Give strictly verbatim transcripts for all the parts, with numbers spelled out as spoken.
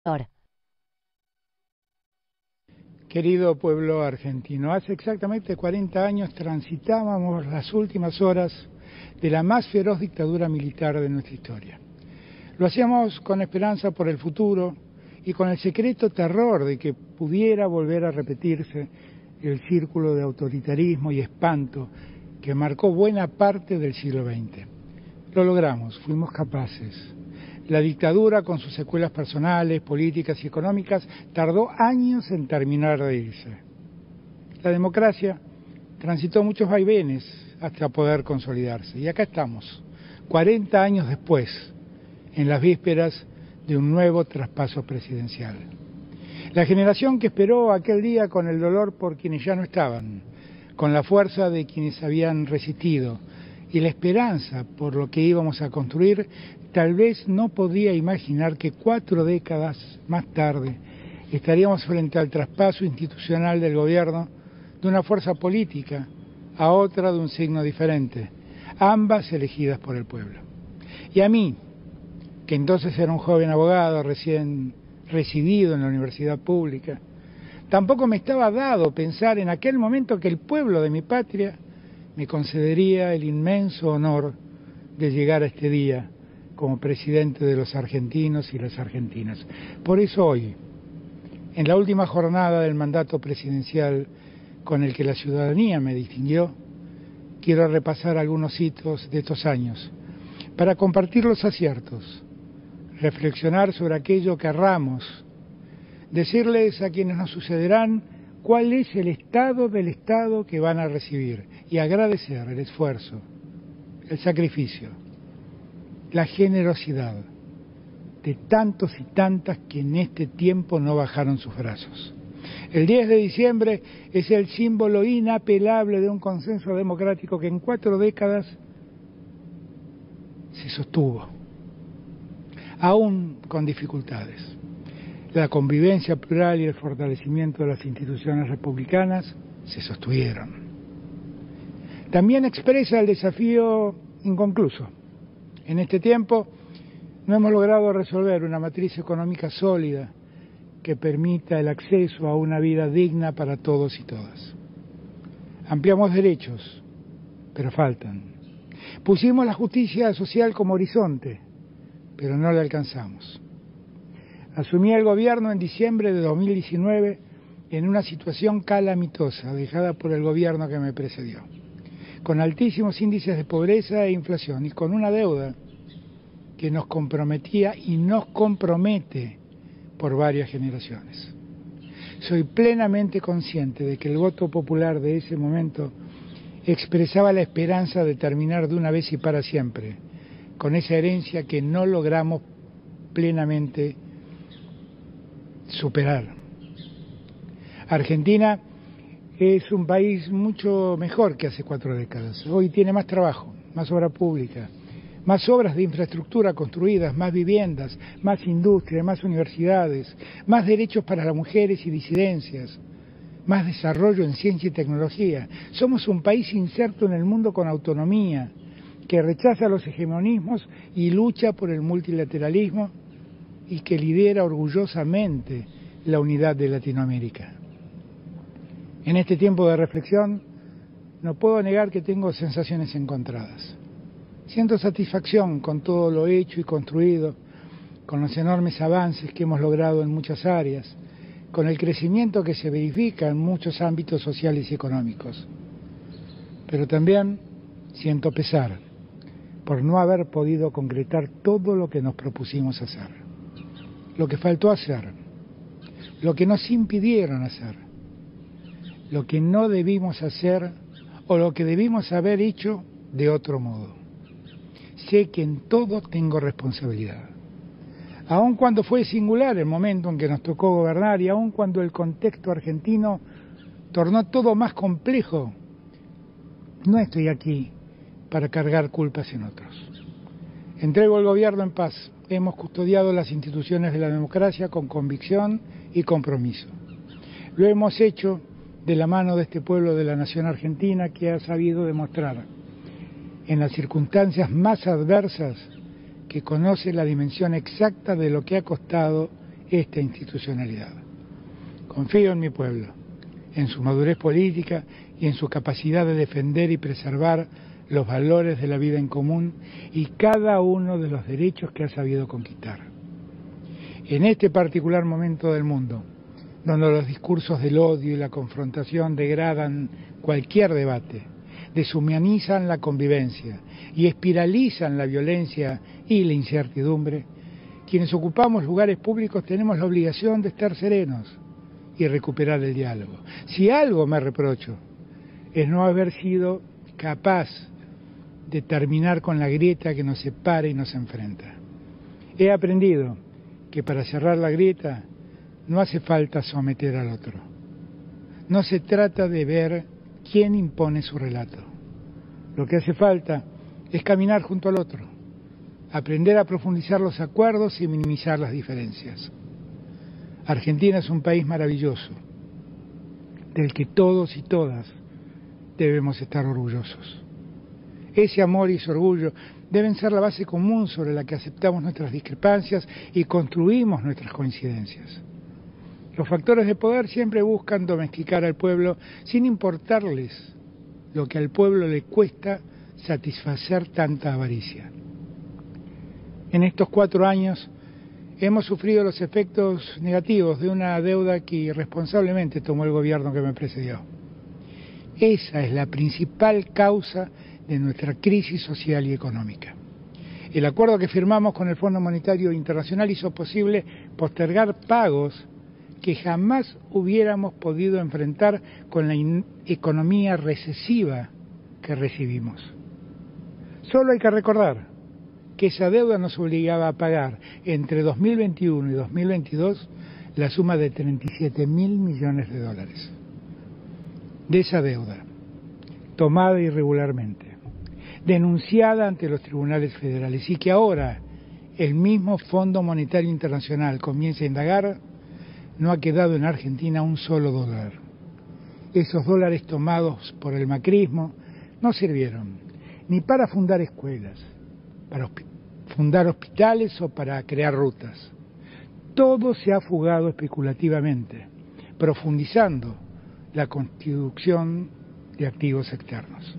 Ahora. Querido pueblo argentino, hace exactamente cuarenta años transitábamos las últimas horas de la más feroz dictadura militar de nuestra historia. Lo hacíamos con esperanza por el futuro y con el secreto terror de que pudiera volver a repetirse el círculo de autoritarismo y espanto que marcó buena parte del siglo veinte. Lo logramos, fuimos capaces. La dictadura, con sus secuelas personales, políticas y económicas, tardó años en terminar de irse. La democracia transitó muchos vaivenes hasta poder consolidarse. Y acá estamos, cuarenta años después, en las vísperas de un nuevo traspaso presidencial. La generación que esperó aquel día con el dolor por quienes ya no estaban, con la fuerza de quienes habían resistido y la esperanza por lo que íbamos a construir, tal vez no podía imaginar que cuatro décadas más tarde estaríamos frente al traspaso institucional del gobierno de una fuerza política a otra de un signo diferente, ambas elegidas por el pueblo. Y a mí, que entonces era un joven abogado recién recibido en la universidad pública, tampoco me estaba dado pensar en aquel momento que el pueblo de mi patria me concedería el inmenso honor de llegar a este día como presidente de los argentinos y las argentinas. Por eso hoy, en la última jornada del mandato presidencial con el que la ciudadanía me distinguió, quiero repasar algunos hitos de estos años para compartir los aciertos, reflexionar sobre aquello que erramos, decirles a quienes nos sucederán cuál es el estado del Estado que van a recibir y agradecer el esfuerzo, el sacrificio, la generosidad de tantos y tantas que en este tiempo no bajaron sus brazos. El diez de diciembre es el símbolo inapelable de un consenso democrático que en cuatro décadas se sostuvo, aún con dificultades. La convivencia plural y el fortalecimiento de las instituciones republicanas se sostuvieron. También expresa el desafío inconcluso. En este tiempo no hemos logrado resolver una matriz económica sólida que permita el acceso a una vida digna para todos y todas. Ampliamos derechos, pero faltan. Pusimos la justicia social como horizonte, pero no la alcanzamos. Asumí el gobierno en diciembre de dos mil diecinueve en una situación calamitosa dejada por el gobierno que me precedió, con altísimos índices de pobreza e inflación y con una deuda que nos comprometía y nos compromete por varias generaciones. Soy plenamente consciente de que el voto popular de ese momento expresaba la esperanza de terminar de una vez y para siempre con esa herencia que no logramos plenamente superar. Argentina es un país mucho mejor que hace cuatro décadas. Hoy tiene más trabajo, más obra pública, más obras de infraestructura construidas, más viviendas, más industria, más universidades, más derechos para las mujeres y disidencias, más desarrollo en ciencia y tecnología. Somos un país inserto en el mundo con autonomía, que rechaza los hegemonismos y lucha por el multilateralismo y que lidera orgullosamente la unidad de Latinoamérica. En este tiempo de reflexión, no puedo negar que tengo sensaciones encontradas. Siento satisfacción con todo lo hecho y construido, con los enormes avances que hemos logrado en muchas áreas, con el crecimiento que se verifica en muchos ámbitos sociales y económicos. Pero también siento pesar por no haber podido concretar todo lo que nos propusimos hacer. Lo que faltó hacer, lo que nos impidieron hacer, lo que no debimos hacer o lo que debimos haber hecho de otro modo. Sé que en todo tengo responsabilidad. Aun cuando fue singular el momento en que nos tocó gobernar y aun cuando el contexto argentino tornó todo más complejo, no estoy aquí para cargar culpas en otros. Entrego el gobierno en paz. Hemos custodiado las instituciones de la democracia con convicción y compromiso. Lo hemos hecho de la mano de este pueblo de la nación argentina que ha sabido demostrar en las circunstancias más adversas que conoce la dimensión exacta de lo que ha costado esta institucionalidad. Confío en mi pueblo, en su madurez política y en su capacidad de defender y preservar los valores de la vida en común y cada uno de los derechos que ha sabido conquistar. En este particular momento del mundo, donde los discursos del odio y la confrontación degradan cualquier debate, deshumanizan la convivencia y espiralizan la violencia y la incertidumbre, quienes ocupamos lugares públicos tenemos la obligación de estar serenos y recuperar el diálogo. Si algo me reprocho es no haber sido capaz de terminar con la grieta que nos separa y nos enfrenta. He aprendido que para cerrar la grieta no hace falta someter al otro. No se trata de ver quién impone su relato. Lo que hace falta es caminar junto al otro, aprender a profundizar los acuerdos y minimizar las diferencias. Argentina es un país maravilloso, del que todos y todas debemos estar orgullosos. Ese amor y ese orgullo deben ser la base común sobre la que aceptamos nuestras discrepancias y construimos nuestras coincidencias. Los factores de poder siempre buscan domesticar al pueblo sin importarles lo que al pueblo le cuesta satisfacer tanta avaricia. En estos cuatro años hemos sufrido los efectos negativos de una deuda que irresponsablemente tomó el gobierno que me precedió. Esa es la principal causa de nuestra crisis social y económica. El acuerdo que firmamos con el Fondo Monetario Internacional hizo posible postergar pagos que jamás hubiéramos podido enfrentar con la economía recesiva que recibimos. Solo hay que recordar que esa deuda nos obligaba a pagar entre dos mil veintiuno y dos mil veintidós la suma de treinta y siete mil millones de dólares. De esa deuda, tomada irregularmente, denunciada ante los tribunales federales y que ahora el mismo Fondo Monetario Internacional comienza a indagar, no ha quedado en Argentina un solo dólar. Esos dólares tomados por el macrismo no sirvieron ni para fundar escuelas, para fundar hospitales o para crear rutas. Todo se ha fugado especulativamente, profundizando la constitución de activos externos.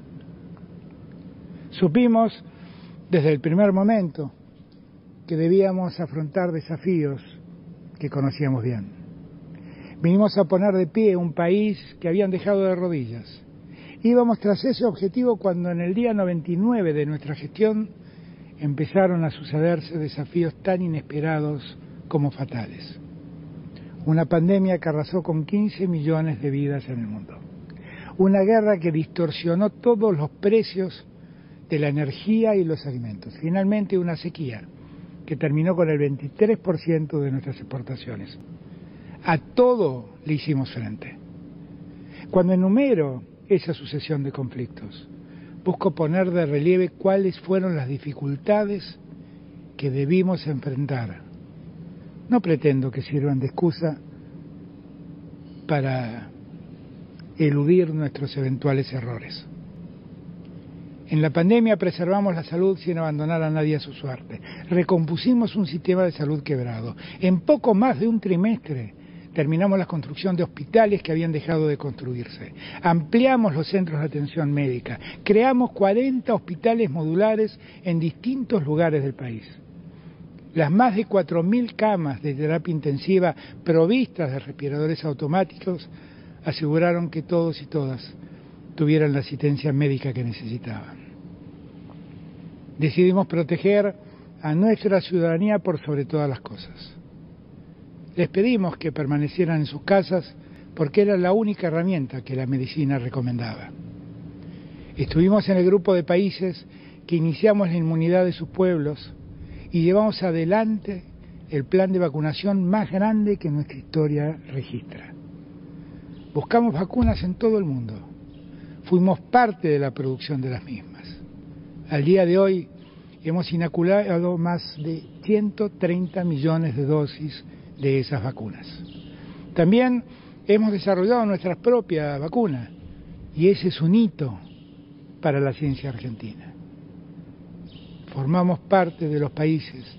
Supimos desde el primer momento que debíamos afrontar desafíos que conocíamos bien. Vinimos a poner de pie un país que habían dejado de rodillas. Íbamos tras ese objetivo cuando en el día noventa y nueve de nuestra gestión empezaron a sucederse desafíos tan inesperados como fatales. Una pandemia que arrasó con quince millones de vidas en el mundo. Una guerra que distorsionó todos los precios de la energía y los alimentos. Finalmente una sequía que terminó con el veintitrés por ciento de nuestras exportaciones. A todo le hicimos frente. Cuando enumero esa sucesión de conflictos, busco poner de relieve cuáles fueron las dificultades que debimos enfrentar. No pretendo que sirvan de excusa para eludir nuestros eventuales errores. En la pandemia preservamos la salud sin abandonar a nadie a su suerte. Recompusimos un sistema de salud quebrado. En poco más de un trimestre terminamos la construcción de hospitales que habían dejado de construirse. Ampliamos los centros de atención médica. Creamos cuarenta hospitales modulares en distintos lugares del país. Las más de cuatro mil camas de terapia intensiva provistas de respiradores automáticos aseguraron que todos y todas tuvieran la asistencia médica que necesitaban. Decidimos proteger a nuestra ciudadanía por sobre todas las cosas. Les pedimos que permanecieran en sus casas porque era la única herramienta que la medicina recomendaba. Estuvimos en el grupo de países que iniciamos la inmunidad de sus pueblos y llevamos adelante el plan de vacunación más grande que nuestra historia registra. Buscamos vacunas en todo el mundo. Fuimos parte de la producción de las mismas. Al día de hoy hemos inoculado más de ciento treinta millones de dosis de esas vacunas. También hemos desarrollado nuestras propias vacunas y ese es un hito para la ciencia argentina. Formamos parte de los países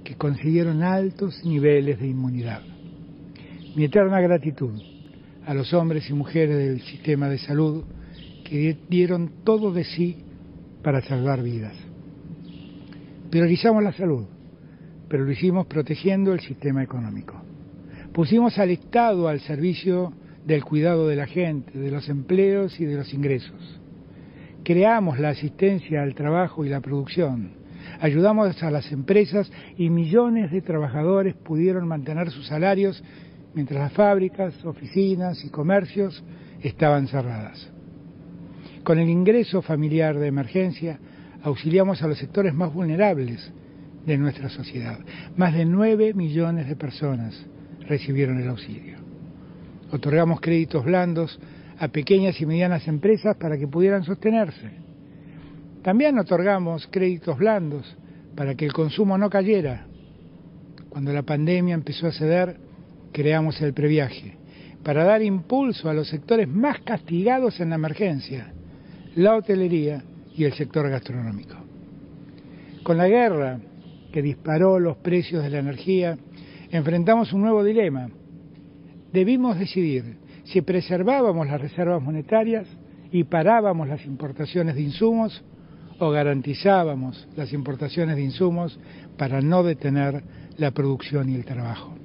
que consiguieron altos niveles de inmunidad. Mi eterna gratitud a los hombres y mujeres del sistema de salud que dieron todo de sí para salvar vidas. Priorizamos la salud, pero lo hicimos protegiendo el sistema económico. Pusimos al Estado al servicio del cuidado de la gente, de los empleos y de los ingresos. Creamos la asistencia al trabajo y la producción. Ayudamos a las empresas y millones de trabajadores pudieron mantener sus salarios mientras las fábricas, oficinas y comercios estaban cerradas. Con el ingreso familiar de emergencia, auxiliamos a los sectores más vulnerables de nuestra sociedad. Más de nueve millones de personas recibieron el auxilio. Otorgamos créditos blandos a pequeñas y medianas empresas para que pudieran sostenerse. También otorgamos créditos blandos para que el consumo no cayera. Cuando la pandemia empezó a ceder, creamos el previaje para dar impulso a los sectores más castigados en la emergencia, la hotelería y el sector gastronómico. Con la guerra que disparó los precios de la energía, enfrentamos un nuevo dilema. Debimos decidir si preservábamos las reservas monetarias y parábamos las importaciones de insumos o garantizábamos las importaciones de insumos para no detener la producción y el trabajo.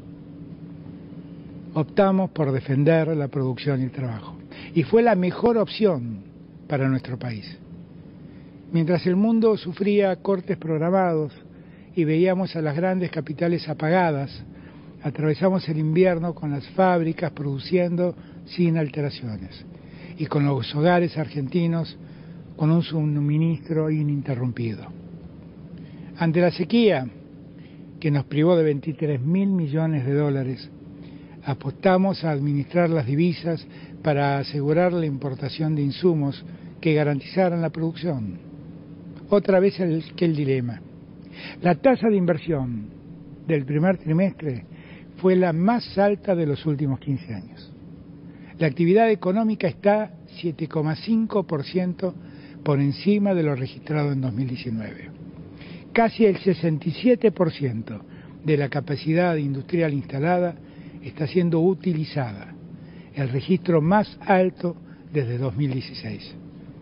Optamos por defender la producción y el trabajo y fue la mejor opción para nuestro país. Mientras el mundo sufría cortes programados y veíamos a las grandes capitales apagadas, atravesamos el invierno con las fábricas produciendo sin alteraciones y con los hogares argentinos con un suministro ininterrumpido. Ante la sequía, que nos privó de veintitrés mil millones de dólares, apostamos a administrar las divisas para asegurar la importación de insumos que garantizaran la producción. Otra vez el, que el dilema. La tasa de inversión del primer trimestre fue la más alta de los últimos quince años. La actividad económica está siete coma cinco por ciento por encima de lo registrado en dos mil diecinueve. Casi el sesenta y siete por ciento de la capacidad industrial instalada está siendo utilizada, el registro más alto desde dos mil dieciséis.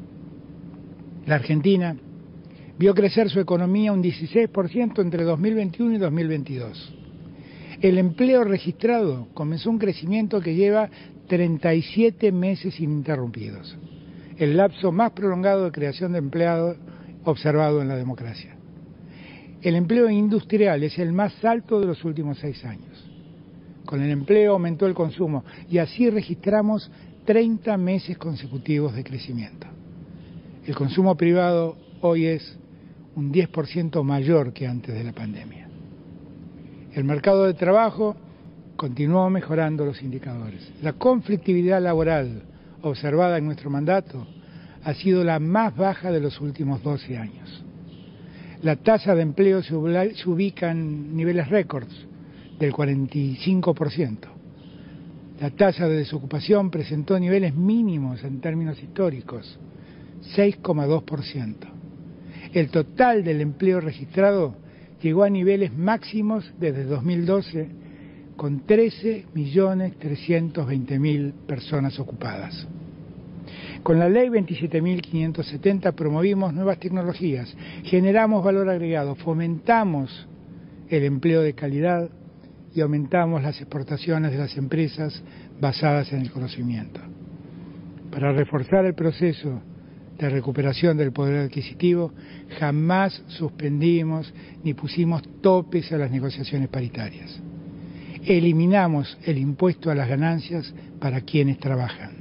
La Argentina vio crecer su economía un dieciséis por ciento entre dos mil veintiuno y dos mil veintidós. El empleo registrado comenzó un crecimiento que lleva treinta y siete meses ininterrumpidos, el lapso más prolongado de creación de empleo observado en la democracia. El empleo industrial es el más alto de los últimos seis años. Con el empleo aumentó el consumo y así registramos treinta meses consecutivos de crecimiento. El consumo privado hoy es un diez por ciento mayor que antes de la pandemia. El mercado de trabajo continuó mejorando los indicadores. La conflictividad laboral observada en nuestro mandato ha sido la más baja de los últimos doce años. La tasa de empleo se ubica en niveles récords del cuarenta y cinco por ciento. La tasa de desocupación presentó niveles mínimos en términos históricos, seis coma dos por ciento. El total del empleo registrado llegó a niveles máximos desde dos mil doce, con trece millones trescientos veinte mil personas ocupadas. Con la ley veintisiete mil quinientos setenta promovimos nuevas tecnologías, generamos valor agregado, fomentamos el empleo de calidad y aumentamos las exportaciones de las empresas basadas en el conocimiento. Para reforzar el proceso de recuperación del poder adquisitivo, jamás suspendimos ni pusimos topes a las negociaciones paritarias. Eliminamos el impuesto a las ganancias para quienes trabajan.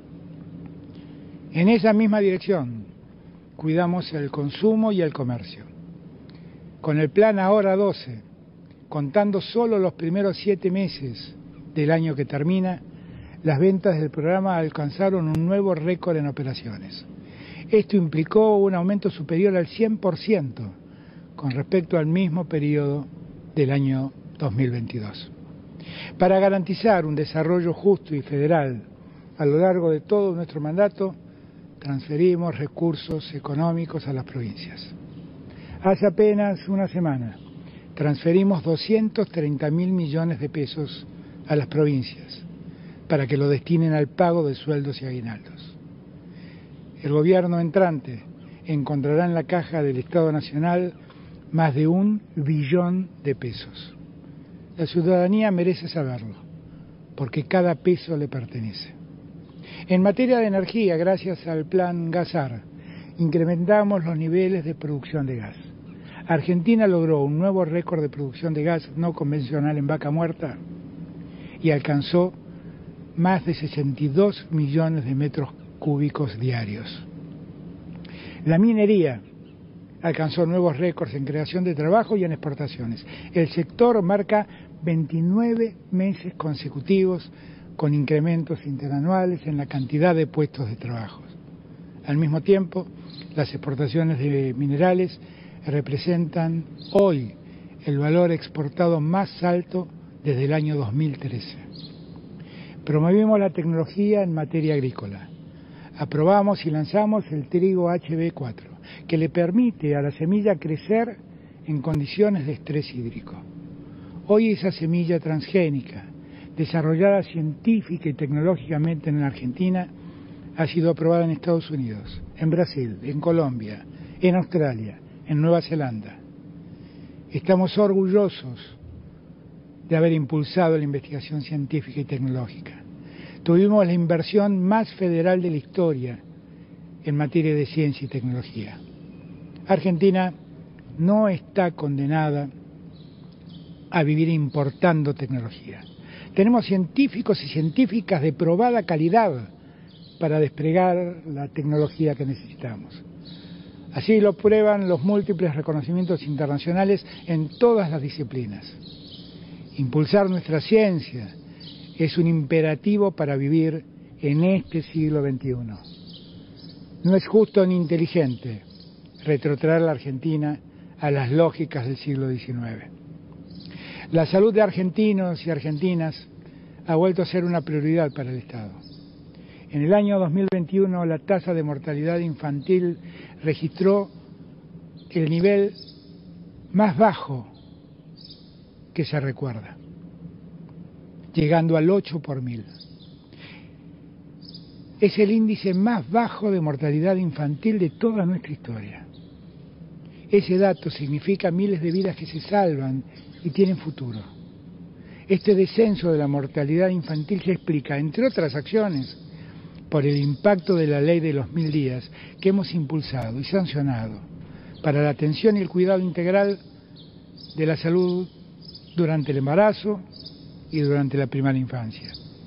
En esa misma dirección, cuidamos el consumo y el comercio. Con el plan Ahora doce, contando solo los primeros siete meses del año que termina, las ventas del programa alcanzaron un nuevo récord en operaciones. Esto implicó un aumento superior al cien por ciento con respecto al mismo periodo del año dos mil veintidós. Para garantizar un desarrollo justo y federal a lo largo de todo nuestro mandato, transferimos recursos económicos a las provincias. Hace apenas una semana transferimos doscientos treinta mil millones de pesos a las provincias para que lo destinen al pago de sueldos y aguinaldos. El gobierno entrante encontrará en la caja del Estado Nacional más de un billón de pesos. La ciudadanía merece saberlo, porque cada peso le pertenece. En materia de energía, gracias al plan GasAr, incrementamos los niveles de producción de gas. Argentina logró un nuevo récord de producción de gas no convencional en Vaca Muerta y alcanzó más de sesenta y dos millones de metros cúbicos diarios. La minería alcanzó nuevos récords en creación de trabajo y en exportaciones. El sector marca veintinueve meses consecutivos con incrementos interanuales en la cantidad de puestos de trabajo. Al mismo tiempo, las exportaciones de minerales representan hoy el valor exportado más alto desde el año dos mil trece. Promovimos la tecnología en materia agrícola. Aprobamos y lanzamos el trigo H B cuatro, que le permite a la semilla crecer en condiciones de estrés hídrico. Hoy esa semilla transgénica, desarrollada científica y tecnológicamente en Argentina, ha sido aprobada en Estados Unidos, en Brasil, en Colombia, en Australia, en Nueva Zelanda. Estamos orgullosos de haber impulsado la investigación científica y tecnológica. Tuvimos la inversión más federal de la historia en materia de ciencia y tecnología. Argentina no está condenada a vivir importando tecnología. Tenemos científicos y científicas de probada calidad para desplegar la tecnología que necesitamos. Así lo prueban los múltiples reconocimientos internacionales en todas las disciplinas. Impulsar nuestra ciencia es un imperativo para vivir en este siglo veintiuno. No es justo ni inteligente retrotraer a la Argentina a las lógicas del siglo diecinueve. La salud de argentinos y argentinas ha vuelto a ser una prioridad para el Estado. En el año dos mil veintiuno la tasa de mortalidad infantil registró el nivel más bajo que se recuerda, llegando al ocho por mil. Es el índice más bajo de mortalidad infantil de toda nuestra historia. Ese dato significa miles de vidas que se salvan y tienen futuro. Este descenso de la mortalidad infantil se explica, entre otras acciones, por el impacto de la ley de los mil días que hemos impulsado y sancionado para la atención y el cuidado integral de la salud durante el embarazo y durante la primera infancia.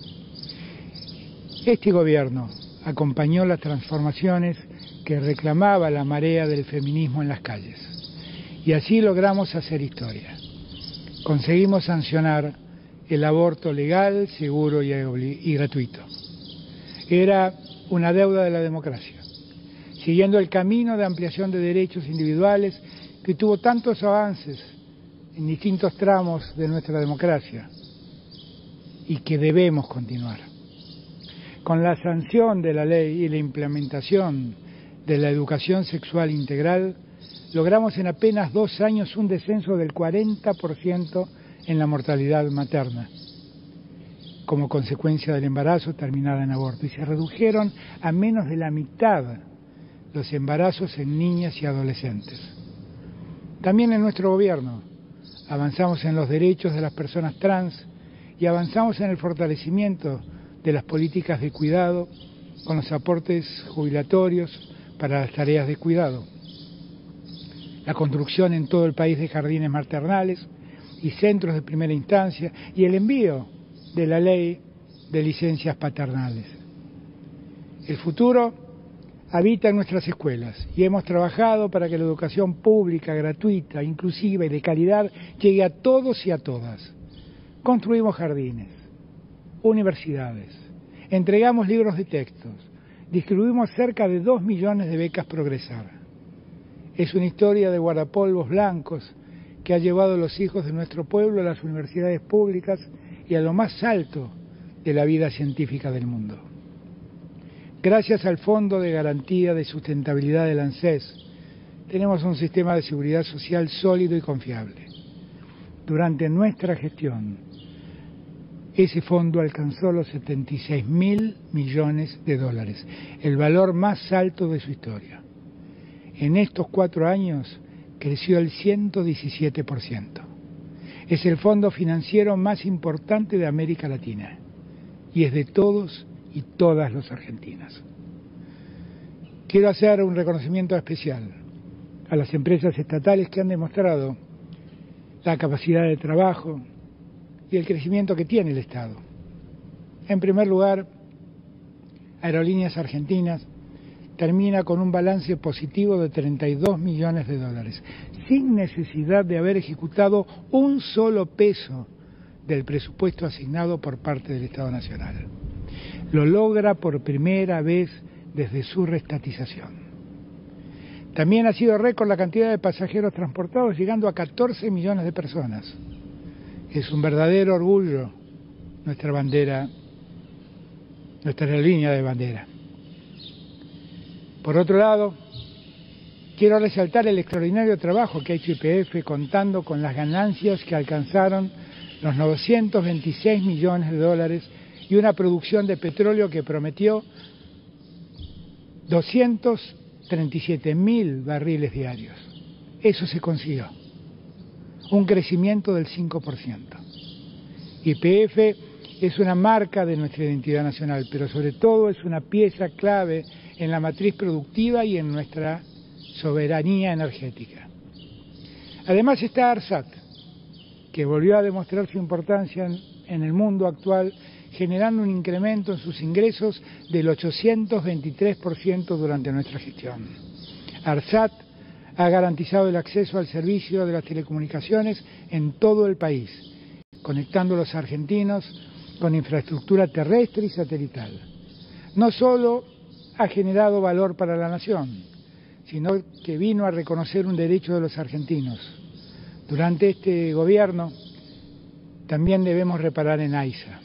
Este gobierno acompañó las transformaciones que reclamaba la marea del feminismo en las calles y así logramos hacer historia. Conseguimos sancionar el aborto legal, seguro y, y gratuito. Era una deuda de la democracia, siguiendo el camino de ampliación de derechos individuales que tuvo tantos avances en distintos tramos de nuestra democracia y que debemos continuar. Con la sanción de la ley y la implementación de la educación sexual integral, logramos en apenas dos años un descenso del cuarenta por ciento en la mortalidad materna, como consecuencia del embarazo terminado en aborto, y se redujeron a menos de la mitad los embarazos en niñas y adolescentes. También en nuestro gobierno avanzamos en los derechos de las personas trans y avanzamos en el fortalecimiento de las políticas de cuidado con los aportes jubilatorios para las tareas de cuidado, la construcción en todo el país de jardines maternales y centros de primera instancia y el envío de la ley de licencias paternales. El futuro habita en nuestras escuelas y hemos trabajado para que la educación pública, gratuita, inclusiva y de calidad llegue a todos y a todas. Construimos jardines, universidades, entregamos libros de textos, distribuimos cerca de dos millones de becas Progresar. Es una historia de guardapolvos blancos que ha llevado a los hijos de nuestro pueblo a las universidades públicas y a lo más alto de la vida científica del mundo. Gracias al Fondo de Garantía de Sustentabilidad del ANSES, tenemos un sistema de seguridad social sólido y confiable. durante nuestra gestión, ese fondo alcanzó los setenta y seis mil millones de dólares, el valor más alto de su historia. En estos cuatro años creció el ciento diecisiete por ciento. Es el fondo financiero más importante de América Latina y es de todos y todas los argentinos. Quiero hacer un reconocimiento especial a las empresas estatales que han demostrado la capacidad de trabajo y el crecimiento que tiene el Estado. En primer lugar, Aerolíneas Argentinas termina con un balance positivo de treinta y dos millones de dólares, sin necesidad de haber ejecutado un solo peso del presupuesto asignado por parte del Estado Nacional. Lo logra por primera vez desde su reestatización. También ha sido récord la cantidad de pasajeros transportados, llegando a catorce millones de personas. Es un verdadero orgullo nuestra bandera, nuestra aerolínea de bandera. Por otro lado, quiero resaltar el extraordinario trabajo que ha hecho Y P F contando con las ganancias que alcanzaron los novecientos veintiséis millones de dólares y una producción de petróleo que prometió doscientos treinta y siete mil barriles diarios. Eso se consiguió, un crecimiento del cinco por ciento. Y P F es una marca de nuestra identidad nacional, pero sobre todo es una pieza clave en la matriz productiva y en nuestra soberanía energética. Además está ARSAT, que volvió a demostrar su importancia en, en el mundo actual, generando un incremento en sus ingresos del ochocientos veintitrés por ciento durante nuestra gestión. ARSAT ha garantizado el acceso al servicio de las telecomunicaciones en todo el país, conectando a los argentinos con infraestructura terrestre y satelital. No solo ha generado valor para la nación, sino que vino a reconocer un derecho de los argentinos. Durante este gobierno también debemos reparar en AISA.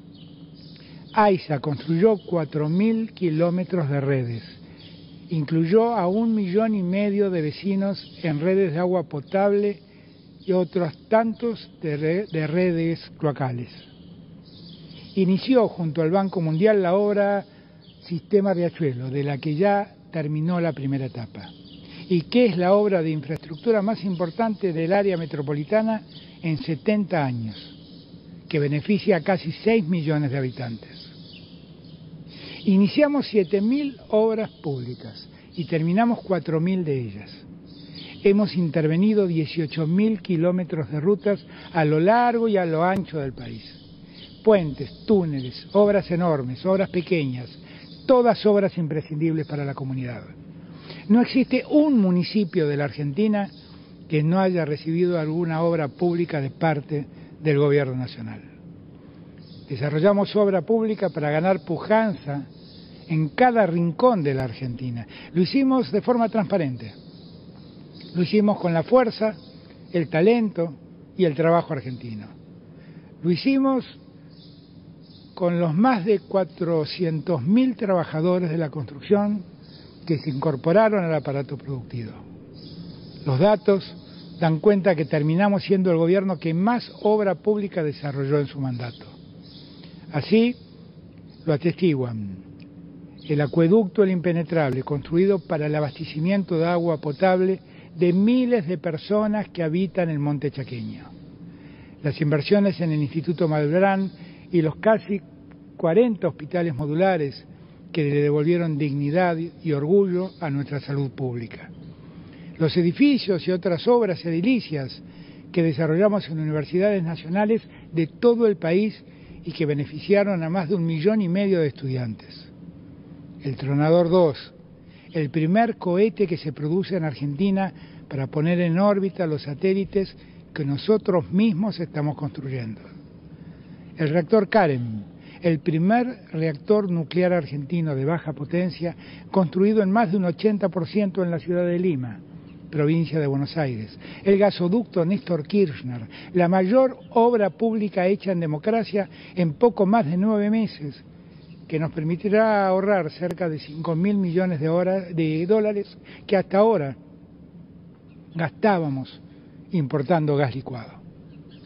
AISA construyó cuatro mil kilómetros de redes, incluyó a un millón y medio de vecinos en redes de agua potable y otros tantos de, re, de redes cloacales. Inició junto al Banco Mundial la obra Sistema Riachuelo, de la que ya terminó la primera etapa, y que es la obra de infraestructura más importante del área metropolitana en setenta años, que beneficia a casi seis millones de habitantes. Iniciamos siete mil obras públicas y terminamos cuatro mil de ellas. Hemos intervenido dieciocho mil kilómetros de rutas a lo largo y a lo ancho del país. Puentes, túneles, obras enormes, obras pequeñas, todas obras imprescindibles para la comunidad. No existe un municipio de la Argentina que no haya recibido alguna obra pública de parte del Gobierno Nacional. Desarrollamos obra pública para ganar pujanza en cada rincón de la Argentina. Lo hicimos de forma transparente. Lo hicimos con la fuerza, el talento y el trabajo argentino. Lo hicimos con los más de cuatrocientos mil trabajadores de la construcción que se incorporaron al aparato productivo. Los datos dan cuenta que terminamos siendo el gobierno que más obra pública desarrolló en su mandato. Así lo atestiguan el acueducto El Impenetrable, construido para el abastecimiento de agua potable de miles de personas que habitan el monte chaqueño. Las inversiones en el Instituto Malbrán y los casi cuarenta hospitales modulares que le devolvieron dignidad y orgullo a nuestra salud pública. Los edificios y otras obras edilicias que desarrollamos en universidades nacionales de todo el país y que beneficiaron a más de un millón y medio de estudiantes. El Tronador dos, el primer cohete que se produce en Argentina para poner en órbita los satélites que nosotros mismos estamos construyendo. El reactor Karen, el primer reactor nuclear argentino de baja potencia, construido en más de un ochenta por ciento en la ciudad de Lima, provincia de Buenos Aires. El gasoducto Néstor Kirchner, la mayor obra pública hecha en democracia en poco más de nueve meses, que nos permitirá ahorrar cerca de cinco mil millones de, horas, de dólares que hasta ahora gastábamos importando gas licuado.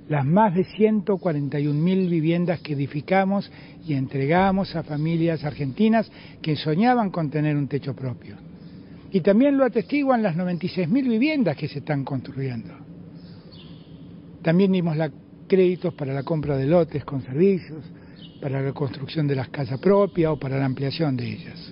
las más de ciento cuarenta y un mil viviendas que edificamos y entregamos a familias argentinas que soñaban con tener un techo propio. Y también lo atestiguan las noventa y seis mil viviendas que se están construyendo. También dimos la, créditos para la compra de lotes con servicios, para la construcción de las casas propias o para la ampliación de ellas.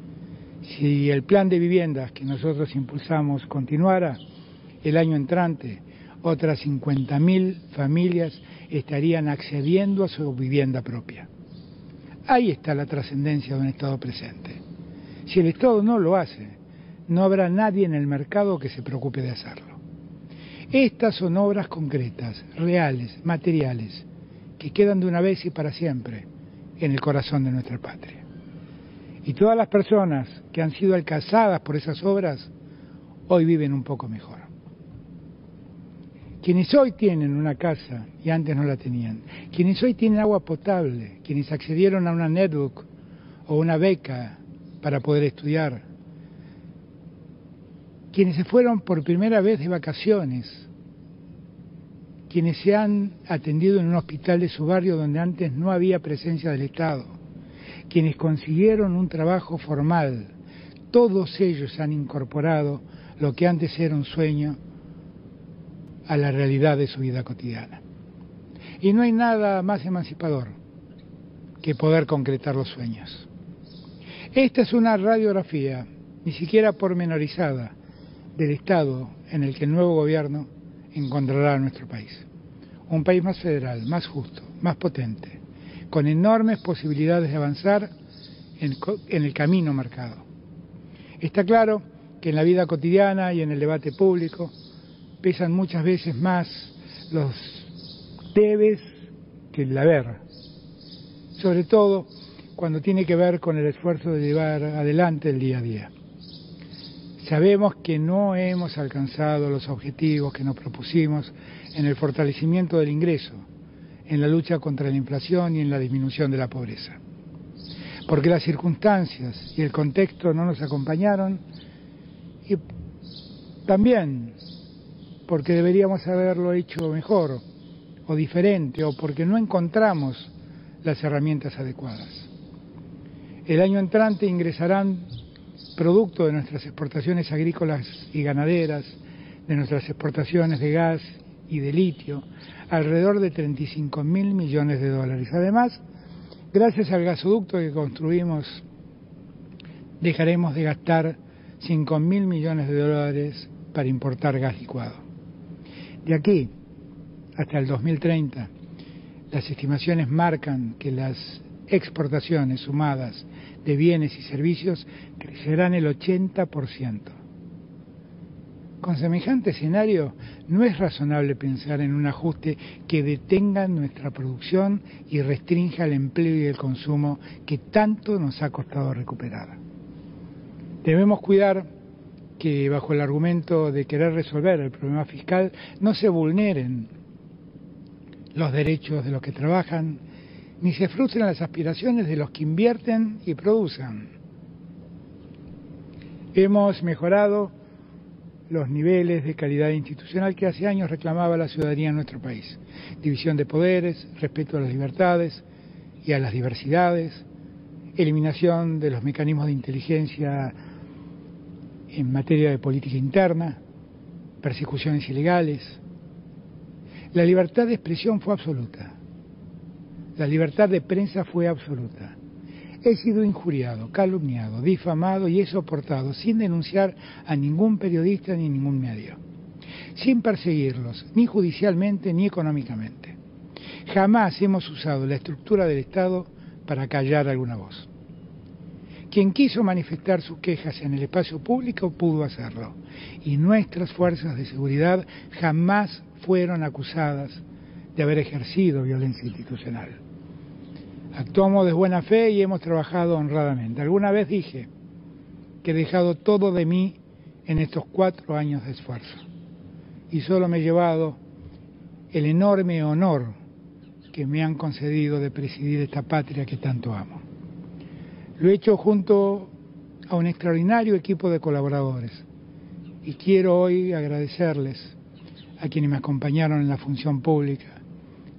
Si el plan de viviendas que nosotros impulsamos continuara, el año entrante, otras cincuenta mil familias estarían accediendo a su vivienda propia. Ahí está la trascendencia de un Estado presente. Si el Estado no lo hace, no habrá nadie en el mercado que se preocupe de hacerlo. Estas son obras concretas, reales, materiales, que quedan de una vez y para siempre en el corazón de nuestra patria. Y todas las personas que han sido alcanzadas por esas obras, hoy viven un poco mejor. Quienes hoy tienen una casa y antes no la tenían, quienes hoy tienen agua potable, quienes accedieron a una netbook o una beca para poder estudiar, quienes se fueron por primera vez de vacaciones, quienes se han atendido en un hospital de su barrio donde antes no había presencia del Estado, quienes consiguieron un trabajo formal, todos ellos han incorporado lo que antes era un sueño a la realidad de su vida cotidiana. Y no hay nada más emancipador que poder concretar los sueños. Esta es una radiografía, ni siquiera pormenorizada, del estado en el que el nuevo gobierno encontrará a nuestro país. Un país más federal, más justo, más potente, con enormes posibilidades de avanzar en, en el camino marcado. Está claro que en la vida cotidiana y en el debate público pesan muchas veces más los debes que el haber, sobre todo cuando tiene que ver con el esfuerzo de llevar adelante el día a día. Sabemos que no hemos alcanzado los objetivos que nos propusimos en el fortalecimiento del ingreso, en la lucha contra la inflación y en la disminución de la pobreza. Porque las circunstancias y el contexto no nos acompañaron y también porque deberíamos haberlo hecho mejor o diferente o porque no encontramos las herramientas adecuadas. El año entrante ingresarán, producto de nuestras exportaciones agrícolas y ganaderas, de nuestras exportaciones de gas y de litio, alrededor de treinta y cinco mil millones de dólares. Además, gracias al gasoducto que construimos, dejaremos de gastar cinco mil millones de dólares para importar gas licuado. De aquí hasta el dos mil treinta, las estimaciones marcan que las exportaciones sumadas de bienes y servicios crecerán el ochenta por ciento. Con semejante escenario, no es razonable pensar en un ajuste que detenga nuestra producción y restrinja el empleo y el consumo que tanto nos ha costado recuperar. Debemos cuidar que bajo el argumento de querer resolver el problema fiscal no se vulneren los derechos de los que trabajan, ni se frustren las aspiraciones de los que invierten y producen. Hemos mejorado los niveles de calidad institucional que hace años reclamaba la ciudadanía en nuestro país. División de poderes, respeto a las libertades y a las diversidades, eliminación de los mecanismos de inteligencia en materia de política interna, persecuciones ilegales. La libertad de expresión fue absoluta. La libertad de prensa fue absoluta. He sido injuriado, calumniado, difamado y he soportado sin denunciar a ningún periodista ni ningún medio, sin perseguirlos, ni judicialmente ni económicamente. Jamás hemos usado la estructura del Estado para callar alguna voz. Quien quiso manifestar sus quejas en el espacio público pudo hacerlo, y nuestras fuerzas de seguridad jamás fueron acusadas de haber ejercido violencia institucional. Actuamos de buena fe y hemos trabajado honradamente. Alguna vez dije que he dejado todo de mí en estos cuatro años de esfuerzo, y solo me he llevado el enorme honor que me han concedido de presidir esta patria que tanto amo. Lo he hecho junto a un extraordinario equipo de colaboradores y quiero hoy agradecerles a quienes me acompañaron en la función pública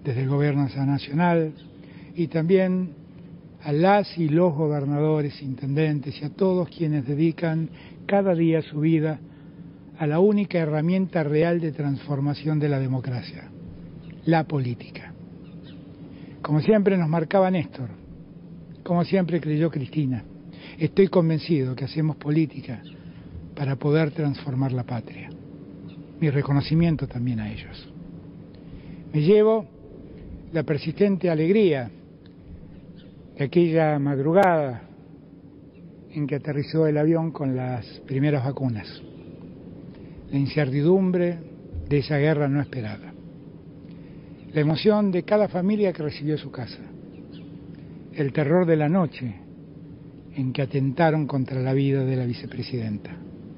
desde el Gobierno Nacional y también a las y los gobernadores, intendentes y a todos quienes dedican cada día su vida a la única herramienta real de transformación de la democracia, la política. Como siempre nos marcaba Néstor, como siempre creyó Cristina, estoy convencido que hacemos política para poder transformar la patria. Mi reconocimiento también a ellos. Me llevo la persistente alegría de aquella madrugada en que aterrizó el avión con las primeras vacunas, la incertidumbre de esa guerra no esperada, la emoción de cada familia que recibió su casa, el terror de la noche en que atentaron contra la vida de la vicepresidenta,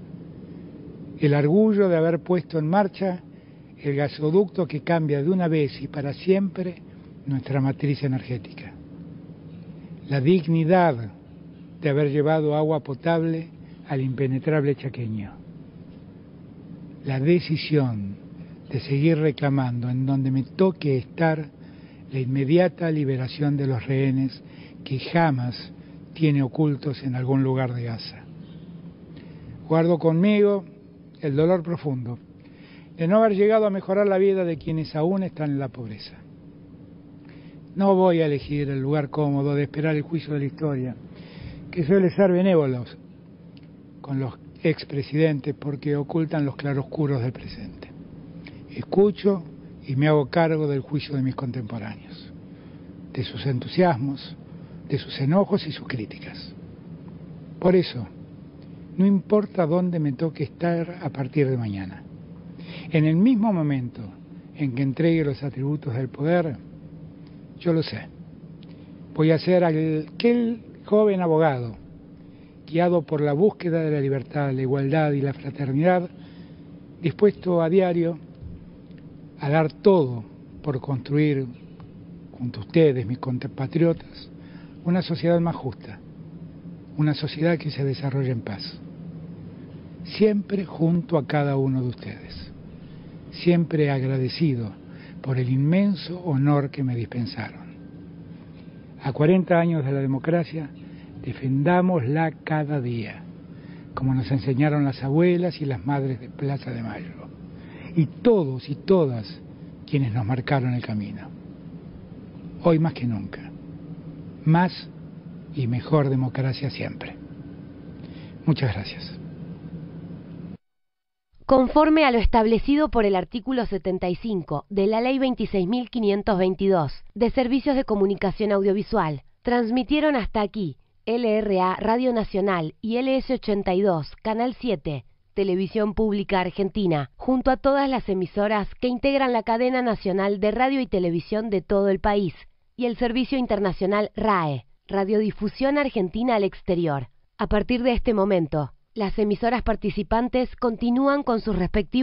el orgullo de haber puesto en marcha el gasoducto que cambia de una vez y para siempre nuestra matriz energética, la dignidad de haber llevado agua potable al impenetrable chaqueño, la decisión de seguir reclamando en donde me toque estar la inmediata liberación de los rehenes que jamás tiene ocultos en algún lugar de Gaza. Guardo conmigo el dolor profundo de no haber llegado a mejorar la vida de quienes aún están en la pobreza. No voy a elegir el lugar cómodo de esperar el juicio de la historia, que suele ser benévolos con los expresidentes porque ocultan los claroscuros del presente. Escucho y me hago cargo del juicio de mis contemporáneos, de sus entusiasmos, de sus enojos y sus críticas. Por eso, no importa dónde me toque estar a partir de mañana. En el mismo momento en que entregue los atributos del poder, yo lo sé, voy a ser aquel joven abogado, guiado por la búsqueda de la libertad, la igualdad y la fraternidad, dispuesto a diario a dar todo por construir, junto a ustedes, mis compatriotas, una sociedad más justa, una sociedad que se desarrolle en paz. Siempre junto a cada uno de ustedes, siempre agradecido por el inmenso honor que me dispensaron. A cuarenta años de la democracia, defendámosla cada día, como nos enseñaron las abuelas y las madres de Plaza de Mayo, y todos y todas quienes nos marcaron el camino. Hoy más que nunca, más y mejor democracia siempre. Muchas gracias. Conforme a lo establecido por el artículo setenta y cinco de la Ley veintiséis mil quinientos veintidós de Servicios de Comunicación Audiovisual, transmitieron hasta aquí L R A Radio Nacional y L S ochenta y dos, Canal siete, Televisión Pública Argentina, junto a todas las emisoras que integran la cadena nacional de radio y televisión de todo el país, y el servicio internacional R A E, Radiodifusión Argentina al Exterior. A partir de este momento, las emisoras participantes continúan con sus respectivos